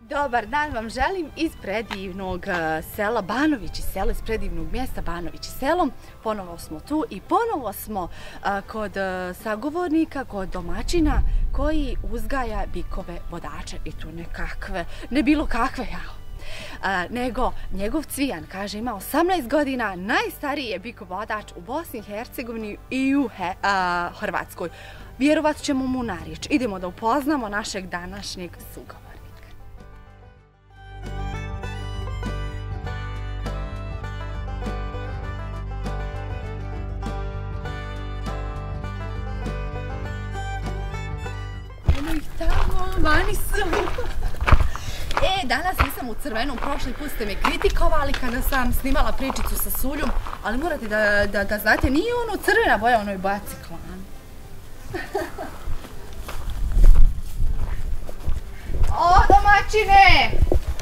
Dobar dan vam želim iz predivnog sela Banovići selo, iz predivnog mjesta Banovići selo. Ponovo smo tu i ponovo smo kod sagovornika, kod domaćina koji uzgaja bikove vodače i tu nekakve, ne bilo kakve, nego njegov Cvijan, kaže, ima 18 godina, najstariji je bikov vodač u Bosni i Hercegovini i u Hrvatskoj. Vjerovat ćemo mu na riječ. Idemo da upoznamo našeg današnjeg sugovornika. Eno ih tamo, vani su. Danas nisam u crvenom, prošli put ste me kritikovali kada sam snimala pričicu sa Suljom, ali morate da znate, nije ono crvena boja, ono je boja ciklona. O, domaćine!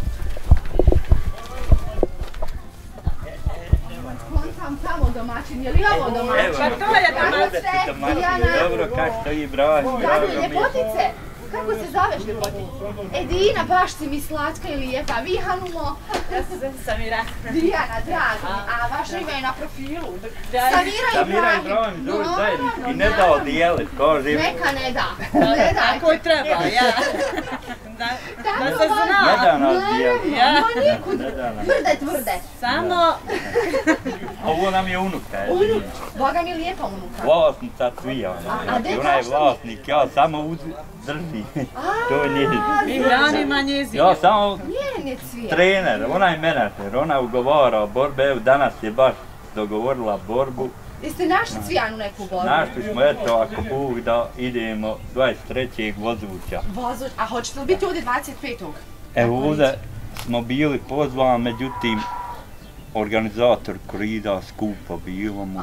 Kontam tamo domaćin, je li ovo domaćin? Pa to je domaćin. Dobro, kako stoji broj? Zdravo, ljepotice! Kako se zoveš, ljepotice? Dina, baš si mi slatka i lijepa. Vi, Hanumo? Ja se zovem Samira. Dijana, drago. A vaše ime je na profilu. Samira i Ibrahim. Zove zajednički, ne da odijelit, koži. Neka ne da. Tako je treba, ja. Da se zna. Ne da nas dijelit. Tvrde. Samo... Ovo nam je unuka. Unuk. Boga mi lijepa unuka. Vlasnica Cvijana. Ona je vlasnik, ja samo drži. To je njezin. Mi hranima njezin. Ja samo Cvijan. trener, ona je menadžer, ona ugovara borbe, evo danas je baš dogovorila borbu. Jeste našli Cvijanu neku borbu? Našli smo, eto, ako Bog da idemo 23. vozuća. A hoćete li biti ovdje 25. Evo ovdje smo bili pozvani, međutim, organizator korida skupo bilo mu.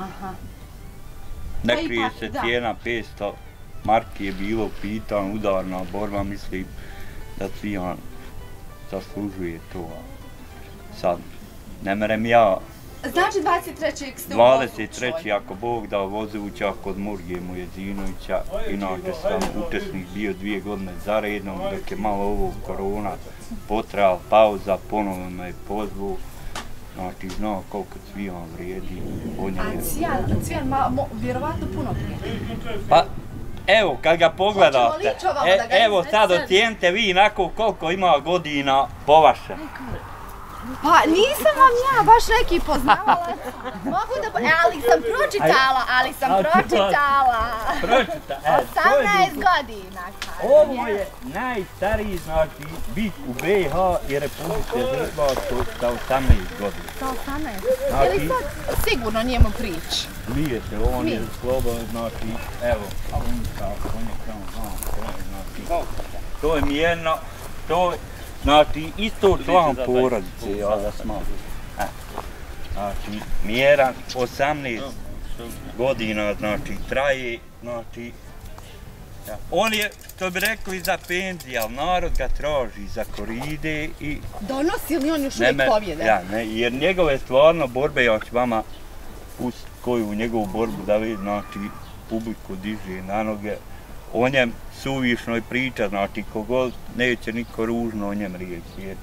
Ne krije se cijena 500 marki je bilo pitan, udarna borba, mislim da Cvijan zaslužuje to. Sad, ne merem ja. Znači 23. ste u Vozućoj? 23. ako Bog da Vozuća kod Murgije Mujezinovića, inače sam učesnik bio 2 godine zarednom, dok je malo ovo korona potrajala pauza, ponovno me je pozvao. Znači, znao koliko Cvijan vrijedi. A Cvijan vjerovatno puno vrijedi. Pa, evo, kad ga pogledate, evo sad ocijenite vi inako koliko ima godina po vaše. Pa nisam vam ja baš neki poznavala. Mogu da... ali sam pročitala. 18 godina. Ovo je najstariji, znači, bik u BiH i Republike Hrvatskoj sa 18 godina. Sa 18? Je li sad sigurno njemu priči? Nije se, on je slobodan, znači, evo, to je mjerno, to je, znači, isto član porodice, ja da smatram. Znači, mjeran 18 godina, znači, traje, znači, on je, što bi rekao, i za penzije, ali narod ga traži za koride i... Donosi li on još uvijek pobjede? Ja, ne, jer njegove stvarno borbe, ja ću vama pustiti koju njegovu borbu da vidi, znači, publiku diže na noge, o njem suvišnoj priča, znači, kogod neće niko ružno o njem riječi.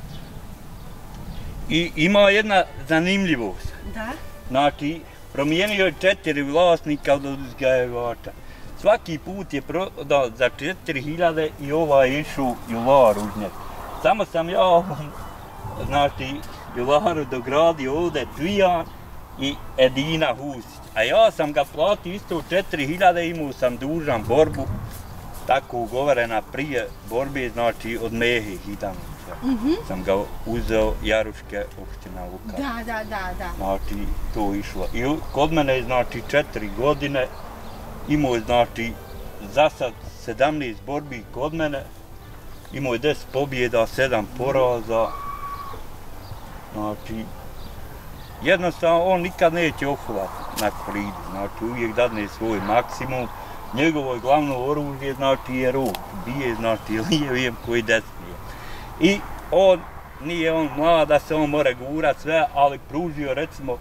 I ima jedna zanimljivost. Da? Znači, promijenio je 4 vlasnika od uzgajivača. Svaki put je prodao za 4000 i ova je išao Jular uznjet. Samo sam ja, znači, Jularu dogradio ovdje Cvijan i Edina Husić. A ja sam ga platio isto 4000 i imao sam dužan borbu, tako ugovorena prije borbe, znači od Mehe Hidanovića. Sam ga uzeo Jaruške opština Luka. Da. Znači, to išlo. I kod mene je, znači, 4 godine, imao je, znači, za sad 17 borbi kod mene, imao je 10 pobjeda, 7 poraza. Znači, jednostavno, on nikad neće ofulati na koridu, znači, uvijek dadne svoj maksimum. Njegovo glavno oružje, znači, je ruk, bije, znači, lijevijem koji desnije. I nije on mlad da se on mora gurat sve, ali pružio, recimo,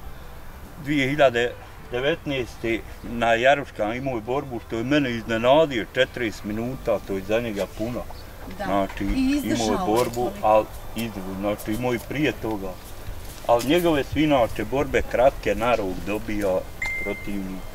2019. na Jaruškama imao je borbu što je mene iznenadio, 40 minuta, to je za njega puno. znači imao je borbu, ali izdržao, znači imao i prije toga. Ali njegove su inače borbe kratke, na rog dobio protivnika.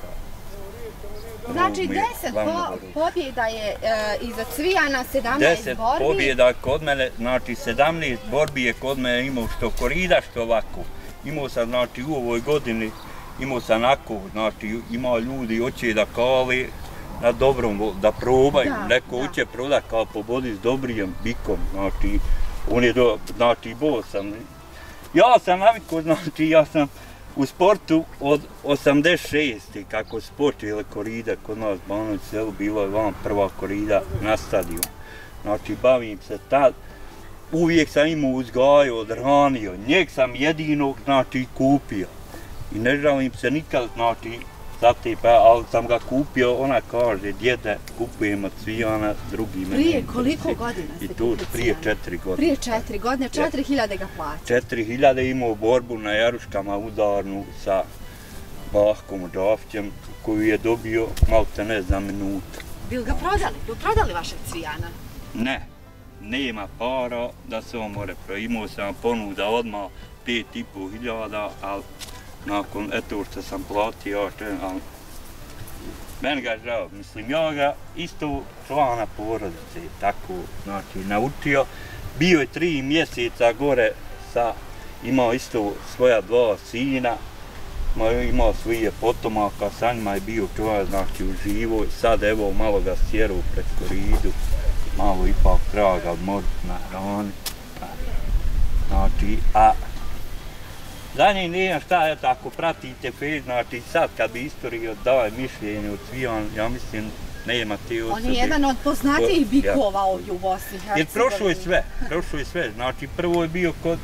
Znači 10 pobjeda je iza Cvijana, 17 borbi. 10 pobjeda kod mene, znači 17 borbi je kod mene imao što korida, što ovako. Imao sam, znači u ovoj godini, imao sam onako, znači imao ljudi hoće da kali na dobrom, da probaju, neko hoće proda kao pobodi s dobrijim bikom, znači on je znači bo sam. Ja sam navikao, znači ja sam u sportu od 86. kako su počele koride kod nas u Banovom Selu, bilo je vam prva korida na stadionu. Znači bavim se tad, uvijek sam imao uzgajao, odhranio, njeg sam jedinog, znači kupio. I ne žalim se nikad, znači, ali sam ga kupio, ona kaže, djede, kupujem od Cvijana, drugi me. Prije koliko godina ste kupili Cvijana? Prije 4 godine. Prije 4 godine, 4000 ga plaća. 4000 imao borbu na Jaruškama udarnu sa Bahkom Džafićem, koju je dobio malte ne za minutu. Bil ga prodali? Bil prodali vašeg Cvijana? Ne, nema para da se on more prodati. Imao sam ponuda odmah 5500, ali nakon eto što sam platio, ali meni ga žao, mislim, ja ga isto člana porodice, tako, znači, naučio. Bio je 3 mjeseca gore imao isto svoja 2 sina, imao svoje potomaka, sa njima je bio čovjek, znači, uživo. Sad, evo, malo ga stjeru pred koridu, malo ipak treba ga odmoriti na hrani. Znači, za njih nijem šta, eto, ako pratite Facebook, znači sad kad bi istorija dao mišljenje od Cvijan, ja mislim, nema te osobe. On je jedan od poznatijih bikova ovdje u Bosni i Hercegovini. Jer prošlo je sve, znači prvo je bio kod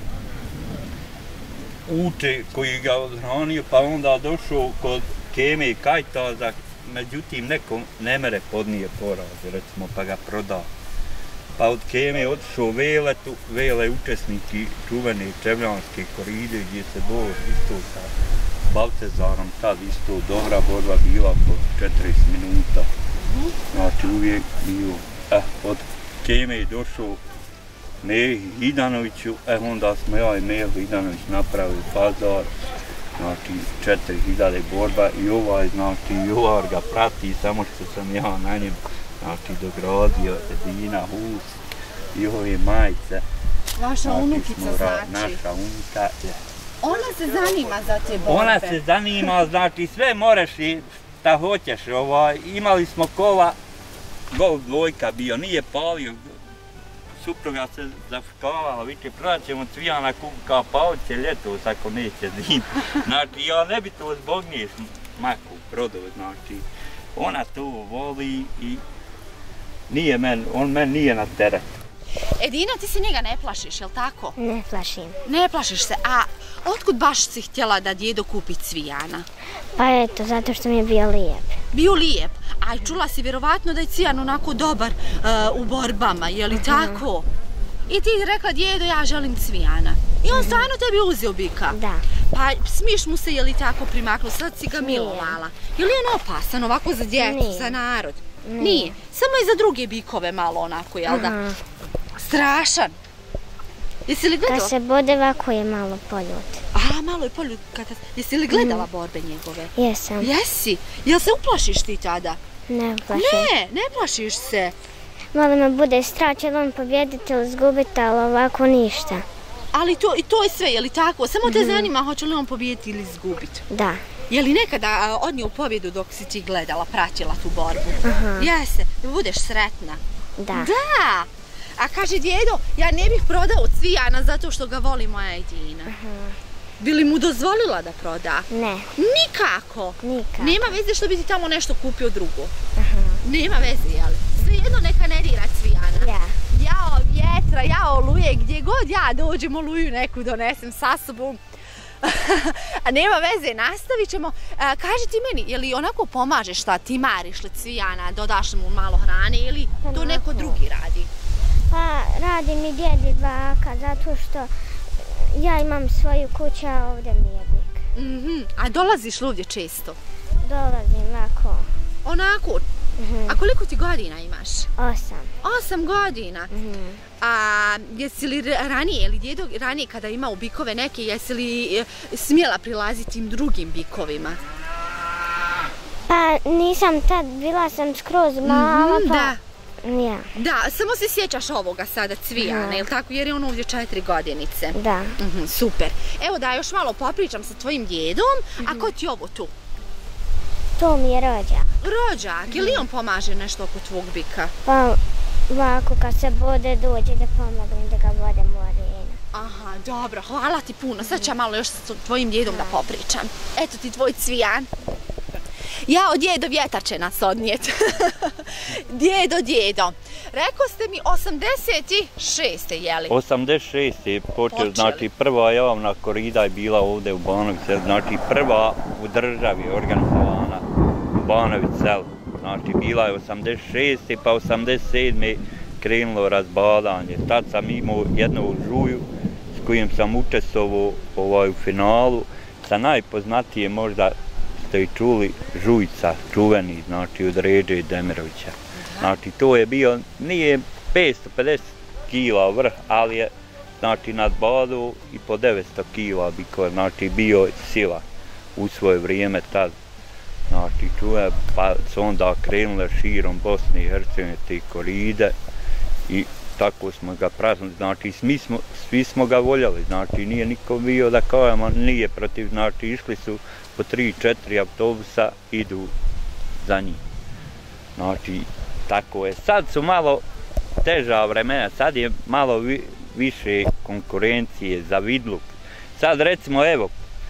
Uče koji ga odhranio, pa onda došao kod Keme i Kajtaza, međutim neko ne mere podnije poraz, recimo, pa ga prodao. Pa od Keme je otišao Veletu, Vele je učesnik čuvene Čevljanske koride gdje se bori isto sa Baltezarom, tad isto dobra borba bila po 40 minuta. Znači uvijek bio, od Keme je došao Mehi Hidanoviću, onda smo ja i Mehi Hidanović napravili Pazar, znači 4000 borba i ovaj, znači Jovar ga prati, samo što sam ja na njem, znači dogradio Edina hus i ove majice. Vaša unukica znači? Naša unuka, je. Ona se zanima za te borbe? Ona se zanima, znači sve moraš i šta hoćeš, imali smo kola, gol dvojka bio, nije palio, supruga se zafrkavala, vidite, prodat ćemo Cvijana kao paoće ljetos ako neće zim. Znači, ja ne bi to zbog nje maku prodao, znači, ona to voli i on meni nije na teret. Edina, ti se njega ne plašiš, jel tako? Ne plašim. Ne plašiš se, a otkud baš si htjela da djedo kupi Cvijana? Pa eto, zato što mi je bio lijep. Bio lijep? A čula si vjerovatno da je Cvijan onako dobar u borbama, je li tako? I ti rekla, djedo, ja želim Cvijana. I on stvarno tebi uzeo bika? Da. Pa smiš mu se, je li tako, primaklo, sad si ga milovala. Je li on opasan ovako za djecu, za narod? Nije. Samo i za druge bikove malo onako, jel da? Strašan. Jesi li gledala? Kad se bode ovako je malo poljut. A, malo je poljut. Jesi li gledala borbe njegove? Jesam. Jesi? Jel se uplašiš ti tada? Ne plašim. Ne plašiš se. Malo me bude strah, će on pobjediti ili izgubiti, ali ovako ništa. Ali to je sve, je li tako? Samo te zanima hoće li on pobijediti ili izgubiti? Da. Je li nekada odnio pobjedu dok si ti gledala, pratila tu borbu? Jese, da budeš sretna? Da. Da! A kaže, djedo, ja ne bih prodao Cvijana zato što ga voli moja Edina. Bi li mu dozvolila da proda? Ne. Nikako? Nikako. Nema veze što bi ti tamo nešto kupio drugo? Nema veze, jel? Svejedno neka ne dira Cvijana. Jao vjetra, jao oluje, gdje god ja dođem oluju neku donesem sa sobom. A nema veze, nastavit ćemo. Kaži ti meni, je li onako pomažeš šta ti mariš li Cvijana, dodaš mu malo hrane ili to neko drugi radi? Pa radi mi djed i baka, zato što ja imam svoju kuću, a ovdje mi je bik. A dolaziš li ovdje često? Dolazim ovako. Onako, A koliko ti godina imaš? 8. 8 godina. A jesi li ranije, ili djedo ranije kada je imao bikove neke, jesi li smjela prilaziti tim drugim bikovima? Pa nisam tad, bila sam skroz mala, pa... Da. Ja. Da, samo se sjećaš ovoga sada Cvijana, jel tako? Jer je on ovdje 4 godinice. Da. Super. Evo da još malo popričam sa tvojim djedom. A ko ti ovo tu? To mi je rođak. Rođak, ili on pomaže nešto oko tvog bika? Pa ovako kad se bode dođe da pomognem da ga vodem u arenu. Aha, dobro, hvala ti puno. Sad ću ja malo još sa tvojim djedom da popričam. Eto ti tvoj Cvijan. Jao, djedo, vjetar će nas odnijet. Djedo. Rekao ste mi 86. jeli? 86. je počeo, znači prva javna korida je bila ovdje u Banovici, znači prva u državi organizovana u Banovici selu. Znači bila je 86. pa 87. krenulo razbadanje. Tad sam imao jednu žuju s kojim sam učestvovao u finalu sa najpoznatije možda ste i čuli Žujca, čuveni, znači od Ređe Demirovića. Znači to je bio, nije 550 kila vrh, ali je znači nadbadao i po 900 kila bikova, znači bio sila u svoje vrijeme tad. Znači čuje, pa su onda krenule širom Bosne i Hercegovine te koride i tako smo ga praznili, znači svi smo ga voljeli, znači nije niko bio da kažemo nije protiv, znači išli su po 3-4 autobusa, idu za njih. Znači, tako je. Sad su malo teža vremena, sad je malo više konkurencije za vidluk. Sad recimo, evo,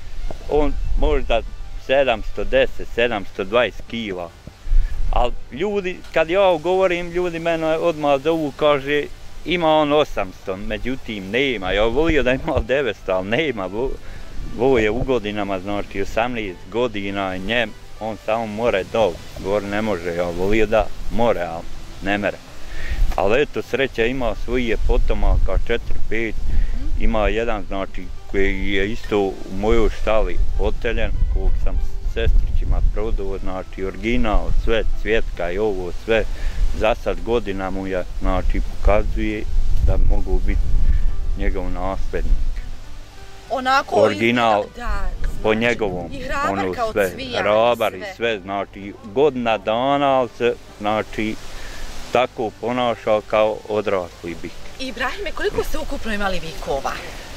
on možda 710, 720 kila. Ali ljudi, kad ja govorim, ljudi mene odmah zovu, kaže, ima on 800, međutim nema. Ja volio da ima 900, ali nema. Ovo je u godinama, znači 18 godina, on samo more dol, gore ne može, ja volio da more, ali ne mere. Ali eto, sreća ima svojije potomaka, 4-5, ima jedan, znači, koji je isto u mojoj štali oteljen, kog sam sestrićima prodao, znači, original, sve, cvjetka i ovo, sve, za sad godina mu je, znači, pokazuje da mogu biti njegov naslednik. Onako original po znači, njegovom, ono sve, hrabar i sve, znači godina dana, ali se, znači, tako ponašao kao odrasli bik. Ibrahime, koliko ste ukupno imali bikova?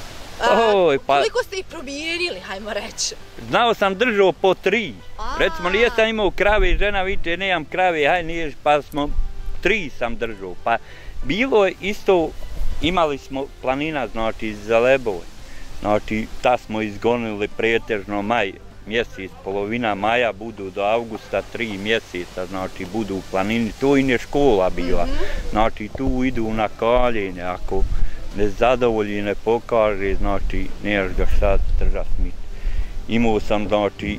Koliko ste ih promijenili, hajmo reći? Znao sam držao po 3. Recimo, nijesam imao krave, žena viče, nemam krave, haj niješ, pa smo 3 sam držao. Pa bilo je isto, imali smo planina, znači, za Lebove. Znači, ta smo izgonili pretežno maj mjesec, polovina maja, budu do avgusta 3 mjeseca, znači budu u planini, tu im je škola bila. Znači, tu idu na kaljenje, ako ne zadovolji, ne pokaže, znači, nemaš ga šta držat smiti. Imao sam, znači,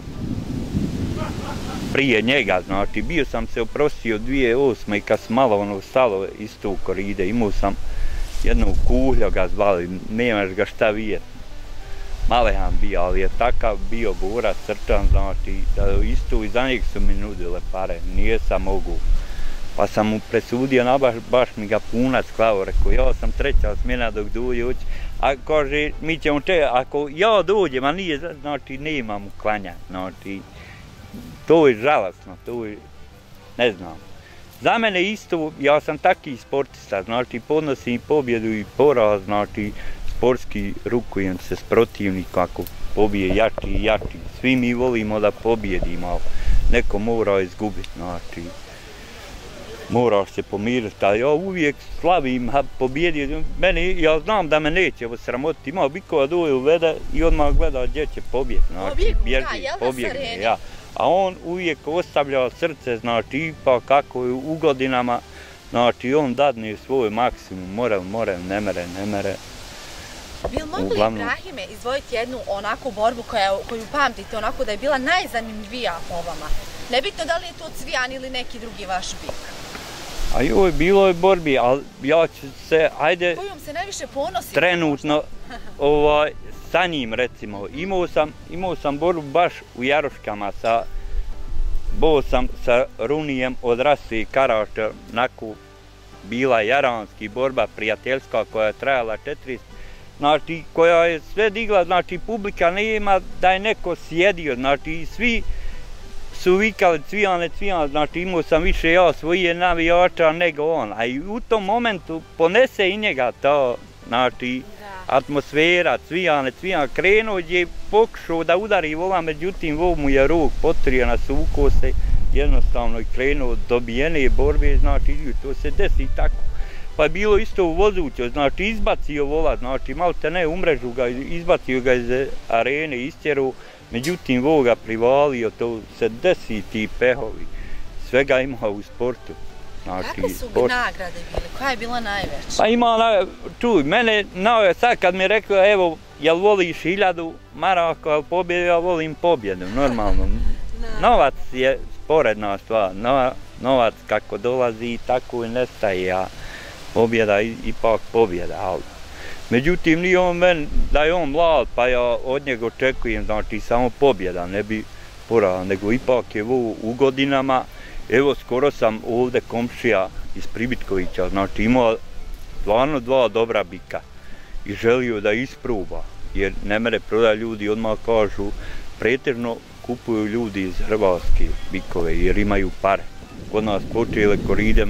prije njega, znači, bio sam se oprostio 2008. i kad sam malo ono stalo isto u koride, imao sam jednog kuhlja ga zvali, nemaš ga šta vidjeti. Malehan bio, ali je takav bio borac, srčan, znači, da isto i za njeg su mi nudile pare, nijesam mogu. Pa sam mu presudio, baš mi ga punac klao, rekao, ja sam treća smjena dok dođe, a kaže, mi ćemo ako ja dođem, a nije, znači, nema mu klanja, znači, to je žalostno, to je, ne znam. Za mene isto, ja sam taki sportista, znači, podnosim pobjedu i poraz, znači, sportski rukujem se s protivnikom ako pobije jači i jači. Svi mi volimo da pobjedimo, ali neko mora izgubiti, znači moraš se pomiriti, ali ja uvijek slavim pobjedio. Ja znam da me neće sramotiti, imao bikova doje uvede i odmah gleda gdje će pobjeti, znači pobjegne, ja. A on uvijek ostavlja srce, znači ipak kako je u godinama, znači on dadne svoj maksimum, more, ne mere. Bi li mogli, Ibrahime, izdvojiti jednu onakvu borbu koju pamtite, onako da je bila najzanimljivija po vama? Nebitno da li je to Cvijan ili neki drugi vaš bik. A joj, bilo je borbi, ali ja ću se, ajde... Kojom se najviše ponosite? Trenutno, sa njim, recimo. Imao sam borbu baš u Jaruškama sa bo sam sa Runijem od Rase i Karaša, bila jaranski borba prijateljska koja je trajala 4, znači koja je sve digla, znači publika nema da je neko sjedio, znači svi su vikali Cvijane, Cvijane, znači imao sam više ja svoje navijača nego on, a i u tom momentu ponese i njega to, znači atmosfera, Cvijane, Cvijane, krenuo je pokušao da udari vola, međutim vol mu je ruk potrio, nasukao se, jednostavno je krenuo dobijene borbe, znači to se desi tako. Pa je bilo isto u vozuću, znači izbacio vola, znači malo te ne umrežu ga, izbacio ga iz arene, istjeru, međutim vol ga privalio, to se desi ti pehovi, svega ima u sportu. Znači, kakve su nagrade bile, koja je bila najveća? Pa ima, čuj, mene, sad kad mi rekao, evo, jel voliš 1000 maraka, jel pobjedu, ja volim pobjedu, normalno. Novac je sporedna stvar, novac kako dolazi, tako i nestaje, a pobjeda ipak pobjeda, ali. Međutim, nije on meni, da je on mlad, pa ja od njega očekujem, znači, samo pobjeda, ne bi porala, nego ipak je u godinama. Evo, skoro sam ovdje komšija iz Pribitkovića, znači imao stvarno 2 dobra bika i želio da isproba, jer ne mere proda ljudi, odmah kažu, pretežno kupuju ljudi iz Hrvatske bikove, jer imaju pare. Kod nas počele koride,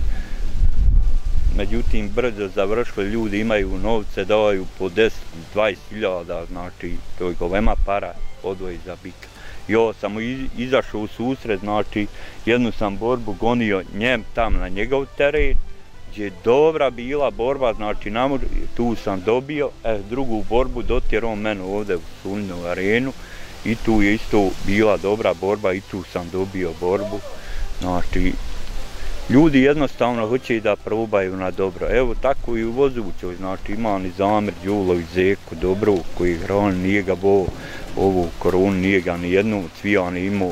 međutim brzo završili, ljudi imaju novce, daju po 10-20 hiljada, znači to je golema para odvoji za bika. Ja sam izašao u susret, znači jednu sam borbu gonio njem tam na njegov teren, gdje je dobra bila borba, znači tu sam dobio, drugu borbu dotjerao mene ovdje u Sulinu arenu i tu je isto bila dobra borba i tu sam dobio borbu, znači ljudi jednostavno hoće da probaju na dobro. Evo tako i u Vozućoj, znači ima Nizamir Đulović, Zeko Dobro, koji hrani, nije ga ovu koronu, nije ga ni jednu, Cvijan je imao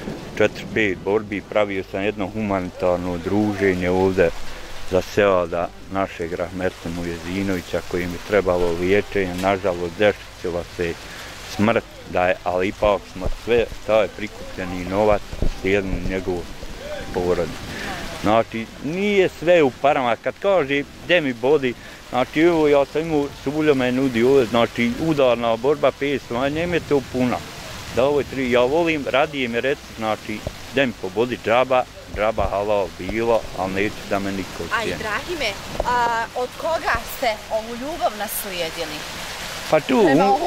4-5 borbi, pravio sam jedno humanitarno druženje ovdje za Seada našeg rahmetli Mujezinovića kojim je trebalo liječenje, nažalost desila se smrt, ali ipak smo sve, taj prikupljeni novac slijedili njegovu porodicu. Znači, nije sve u parama, kad kaže gdje mi bodi, znači evo ja sam imao Suljo me nudi ovdje, znači udarna borba 500, a njeme to puna. Da ovo je 3, ja volim, radije mi reci, znači gdje mi pobodi džaba halal bilo, ali neću da me niko cijeni. A Ibrahime, od koga ste ovu ljubav naslijedili? Pa tu,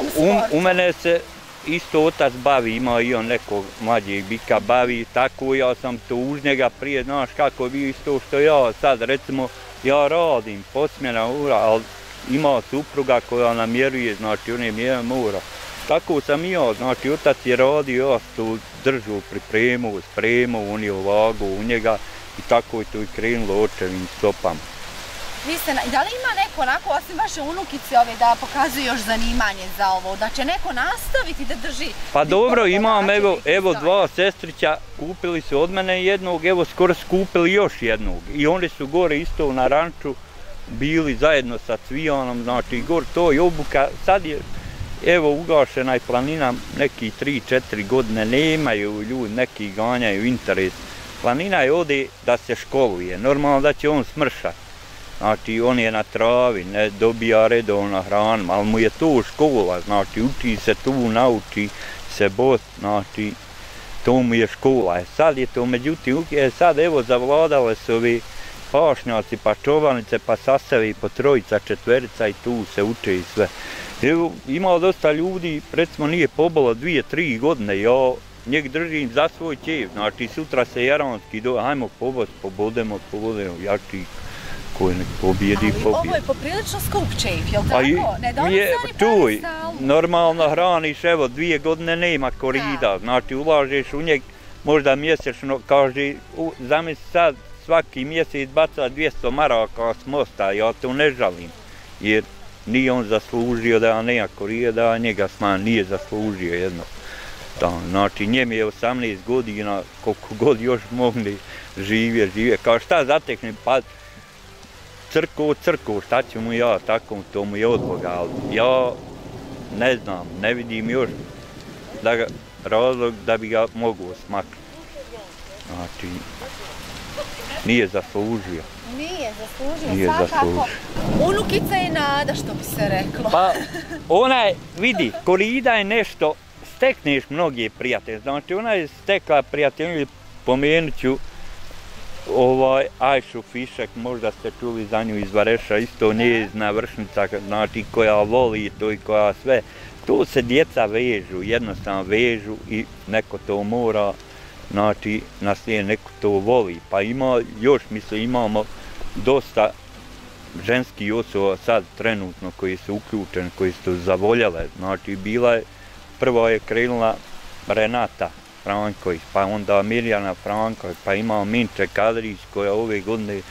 u mene se isto otac bavi, imao i on nekog mlađeg bika bavi, tako ja sam to uz njega prije, znaš kako je bio isto što ja sad, recimo, ja radim posmjena ura, ali ima supruga koja namjeruje, znači on je mjera mora. Tako sam i ja, znači otac je radio, ja to držao, pripremao, spremao, on je ovagao u njega i tako je to i krenulo očevim stopama. Da li ima neko onako, osim vaše unukice ove, da pokazuje još zanimanje za ovo, da će neko nastaviti da drži? Pa dobro, imam evo 2 sestrića, kupili su od mene jednog, evo skoro skupili još jednog. I oni su gore isto na ranču bili zajedno sa Cvijanom, znači gore to je obuka, sad je evo ugašena je planina, neki 3-4 godine nemaju ljudi, neki ganjaju interes. Planina je ovdje da se školuje, normalno da će on smršati. Znači, on je na travi, ne dobija redovna hrana, ali mu je to škola, znači, uči se tu, nauči se bot, znači, to mu je škola. Sad je to, međutim, sad evo zavladale su ovi pašnjaci, pa čovanice, pa sasevi, po 3-4 i tu se uče i sve. Evo, imao dosta ljudi, recimo nije pobolo 2-3 godine, ja njeg držim za svoj ćev, znači, sutra se jaranski hajmo pobodemo, jači. Koji nek pobjedi. Ovo je poprilično skup čejf, jel tako? Ne da oni stvari pravi stalno. Normalno hraniš, evo 2 godine nema korida, znači ulažeš u njeg možda mjesečno, kaže, zamisli sad svaki mjesec baca 200 maraka s mosta, ja to ne žalim, jer nije on zaslužio da ja nema korida, da njega nije zaslužio jedno. Znači njem je 18 godina, koliko god još mogli živje, kao šta zatekne, pa crkvu, šta ću mu ja, tako to mu je od Boga, ali ja ne znam, ne vidim još razlog da bi ga mogu smaknuti. znači, nije zaslužio. Nije zaslužio, svakako. Unukica je nada, što bi se reklo. Pa, vidi, korida je nešto, stekneš mnoge prijatelje, znači ona je stekla prijatelje, pomenut ću Ajšu Fišek, možda ste čuli za nju iz Vareša, isto njezina vršnica, znači koja voli to i koja sve. Tu se djeca vežu, jednostavno vežu i neko to mora, znači naslije neko to voli. Pa imamo dosta ženskih osoba sad trenutno koji su uključeni, koji su zavoljele. Znači prva je krenula Renata Franković, pa onda Mirjana Franković, pa imamo Minče Kadrić koja ove godine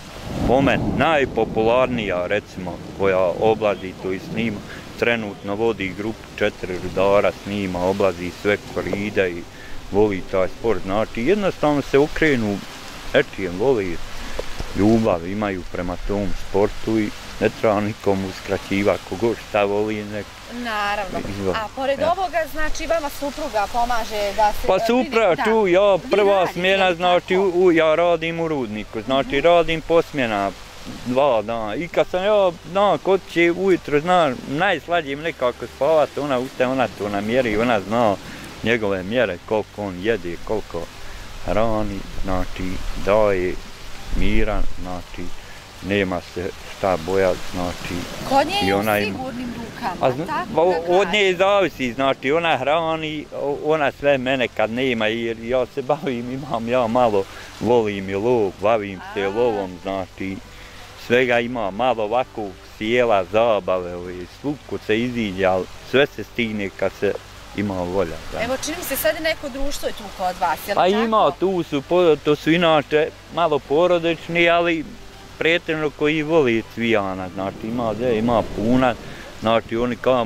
po meni najpopularnija, recimo, koja oblazi to i snima. Trenutno vodi grupu 4 rudara, snima, oblazi sve koride i voli taj sport. Znači jednostavno se okrenu nečijem, voli ljubav, imaju prema tom sportu i ne treba nikom uskraćivati, kogo šta voli nek. Naravno. A pored ovoga, znači vama supruga pomaže da se... Pa supruga tu, ja prva smjena, znači ja radim u Rudniku, znači radim po smjena 2 dana. I kad sam ja kod će ujutro, najslađe im nekako spavati, ona ustaje, ona to namjeri, ona zna njegove mjere, koliko on jede, koliko hrani, znači daje miran, znači nema se šta bojati, znači... Kod nje je u sigurnim rukama, tako da kažem. Od nje zavisi, znači ona hrani, ona sve mene kad nema, jer ja se bavim, ja malo volim i lov, bavim se lovom, znači svega ima malo ovako sjela, zabave, svuk se iziđe, ali sve se stigne kad se ima volja. Evo, čini mi se sad je neko društvo tu kod vas, je li tako? Pa ima, to su inače malo porodični, ali pretežno koji voli Cvijana, znači ima puna, znači oni kao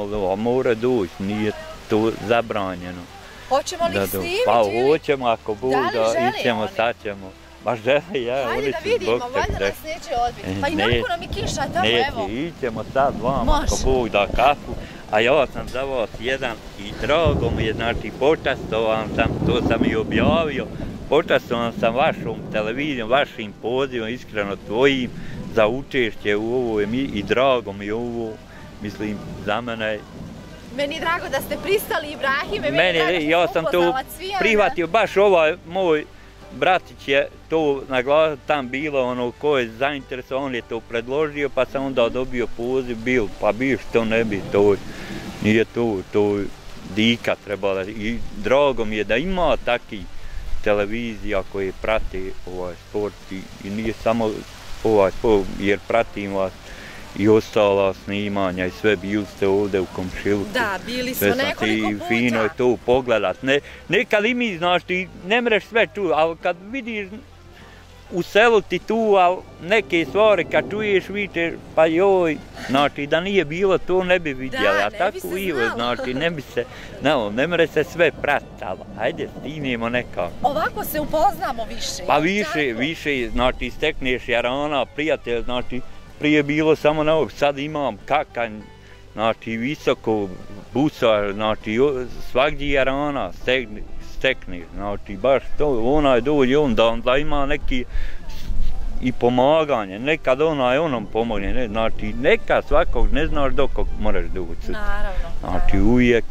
more doći, nije to zabranjeno. Hoćemo li ih snimiti? Pa hoćemo, ako budu, ićemo, sad ćemo. Ma žele, ja, oni su zbog te. Hajde da vidimo, valjda nas neće odbiti. Pa i nakon nam i kiša tamo, evo. Neće, ićemo sad vama, ako Bog da kafu. A ja sam za vas jedan i drago mi je, znači počastovan sam, to sam i objavio, počastovan sam vašom televizijom, vašim pozivom, iskreno tvojim, za učešće u ovoj i drago mi je ovo, mislim, za mene. Meni je drago da ste pristali, Ibrahime, meni je drago što ja sam to prihvatio, baš ovaj moj bratić je to naglasio, tam bilo ko je zainteresovan, on je to predložio, pa sam onda dobio poziv, pa bio što ne bi, to nije to dika trebala. I drago mi je da ima takvi televizija koje prate ovaj sport i nije samo ovaj sport, jer pratim vas i ostala snimanja i sve, bili ste ovdje u komšiluku. Da, bili smo nekoliko puta. Fino je to pogledat. Nekad i mi, znaš, ti ne mreš sve čuti, ali kad vidiš u selu ti tu, ali neke stvari kad čuješ, vičeš, pa joj, znači da nije bilo to ne bi vidjeli, a tako ivo, znači ne bi se, ne mre se sve pratiti, ali hajde snimimo nekako. Ovako se upoznamo više. Pa više, znači stekneš jarana, prijatelj, znači prije bilo samo na ovog, sad imam kakanj, znači visoko busa, znači svakdje jarana stekneš, znači baš to, onaj dođe da ima neki i pomaganje, nekad onom pomogne, znači nekad svakog ne znaš dokog moraš doći. Naravno. Znači uvijek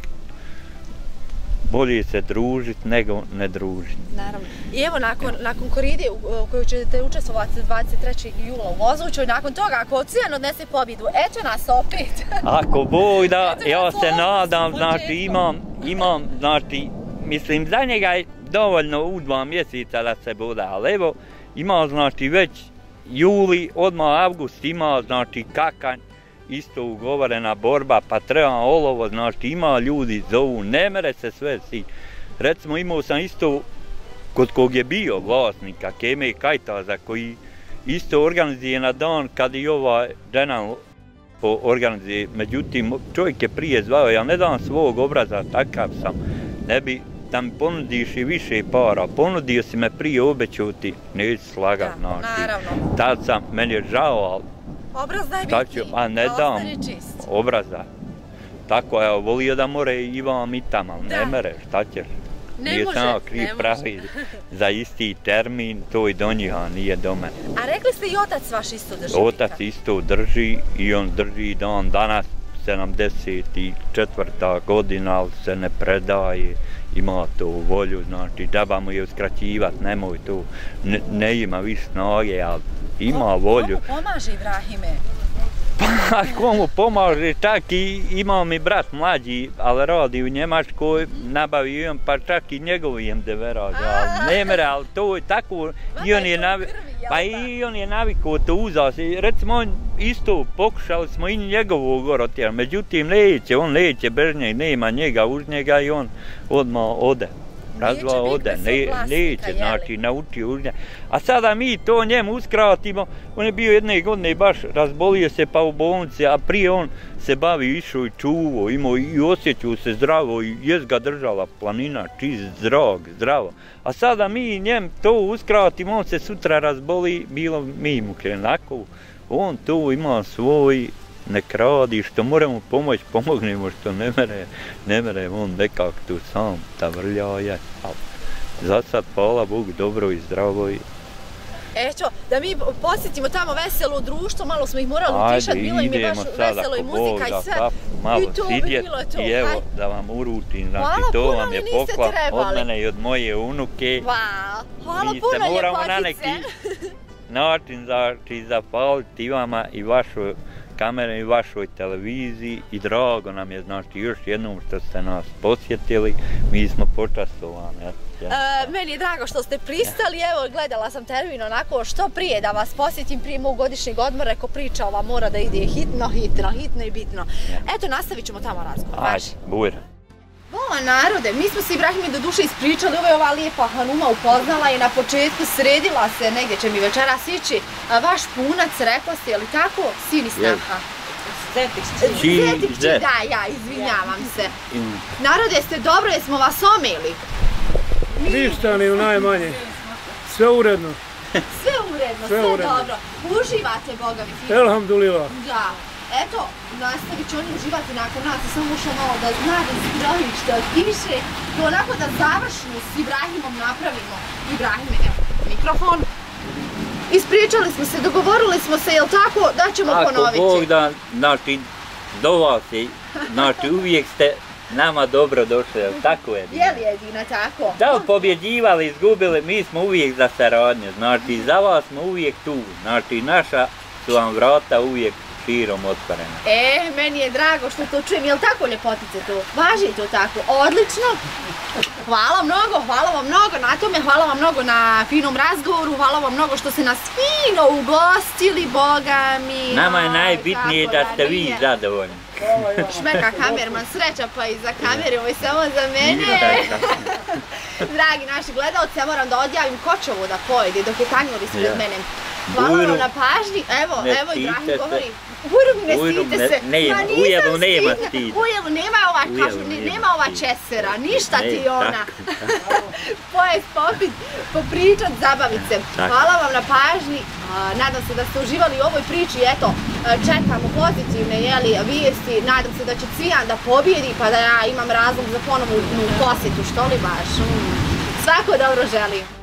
bolje se družiti nego ne družiti. Naravno. I evo, nakon koride u kojoj ćete učestvovati 23. jula u Vozućoj, nakon toga, ako Cvijan odnese pobjedu, eto nas opet. Ako Bog da, ja se nadam, znači imam, znači, mislim, za njega je dovoljno u 2 mjeseca da se bude, ali evo, ima, znači, već juli, odmah avgust ima, znači, kakanj, isto ugovorena borba, pa treba olovo, znači ima ljudi zovu, ne mere se sve si. Recimo imao sam isto kod kog je bio vlasnika, Keme Kajtaza, koji isto organizuje na dan kad i ova žena organizuje. Međutim, čovjek je prije zvao, ja ne dam svog obraza, takav sam, ne bi da mi ponudiš i više para, ponudio si me prije, obećao ti, neću slagat, znači. Tad sam, meni je žao, ali obraz daj biti, ne dam obraza. Tako je, volio da more i vam i tam, ali ne mere, šta ćeš. nije samo kriv pravi za isti termin, to i do njih, a nije do mene. A rekli ste i otac vaš isto drži? Otac isto drži i on drži da on danas 74. godina, ali se ne predaje, ima to volju, znači daba mu je uskraćivat, nemoj to, ne ima više snage, ali ima volju. Komu pomaže Ibrahime? Pa komu pomaže, čak i imao mi brat mlađi, ali radi u Njemačkoj, nabavio on, pa čak i njegovijem deveraga, ali ne mere, ali to je tako, i on je navikao, pa i on je navikao to uzas, recimo on isto pokušali smo i njegovog gorotjera, međutim on neće bez njega, nema njega uz njega i on odmah ode. Razva ode, neće, znači naučio uz njega. A sada mi to njemu uskratimo, on je bio jedne godine baš razbolio se pa u bolnici, a prije on se bavi, išao i čuvo, imao i osjećao se zdravo i jest ga držala planina, čist, zdravo. A sada mi njem to uskratimo, on se sutra razboli, bilo mi mu Krenakovu, on to ima svoj, nek radi, što moramo pomoći, pomognemo, što ne mere on nekak tu sam tavrljaje, ali za sad, hvala Bogu, dobro i zdravo i... Eto, da mi posjetimo tamo veselo društvo, malo smo ih morali utišati, bilo im je baš veselo i muzika i sve. Malo sidjeti i evo da vam uručim, znači to vam je poklon od mene i od moje unuke. Hvala puno ljepotice. Na neki način zahvaliti i vama i vašoj kamere i vašoj televiziji i drago nam je, znači još jednom što ste nas posjetili, mi smo počastovani. Meni je drago što ste pristali, evo gledala sam termin onako što prije da vas posjetim prije mog godišnjeg odmora, ako priča ova mora da ide hitno i bitno. Eto, nastavit ćemo tamo razgovor. Ajde, bujra. Vola narode, mi smo se Ibrahime do duše ispričali, ovo je ova lijepa Hanuma upoznala i na početku sredila se, negdje će mi večeras ići, vaš punac, rekla ste, je li tako, sin i snaha? Zetikći, da, ja, izvinjavam se. Narode, ste dobro, jesmo vas omili? Ništa, ni u najmanje. Sve uredno. Sve uredno, sve dobro. Uživate, Boga mi. Elhamdulillah. Da. Eto, nastavit će oni uživati nakon nas, samo ušao malo da zna da Ibrahim što piše, to onako da završnu s Ibrahimom napravimo. Ibrahime, evo, mikrofon. Ispričali smo se, dogovorili smo se, jel tako, da ćemo ponoviti? Ako Bog da, znači, do vas je, znači uvijek ste nama dobro došli, jel tako je? Je li jedina tako? Da li pobjeđivali, izgubili, mi smo uvijek za saradnje, znači za vas smo uvijek tu, znači naša su vam vrata uvijek širom otvorena. Meni je drago što to čujem, jel tako ljepotice to? Važi to tako, odlično. Hvala vam mnogo na tome, hvala vam mnogo na finom razgovoru, hvala vam mnogo što ste nas fino ugostili, Boga mi. Nama je najbitnije da ste vi zadovoljni. Šmeka kamerman, sreća pa i za kamere, ovo je samo za mene. Dragi naši gledalci, ja moram da odjavim Kočovo da pojede dok je tanjur ispred mene. Hvala vam na pažnji, evo Ibrahim govori. Ujelu ne stidite se, ujelu nema stida. Ujelu nema ova česera, ništa ti ona. Pojest, popit, popričat, zabavit se. Hvala vam na pažnji, nadam se da ste uživali u ovoj priči, eto, čekamo pozitivne vijesti, nadam se da će Cvijan da pobjedi pa da ja imam razlog za ponovnu posjetu, što li baš? Svako dobro želim.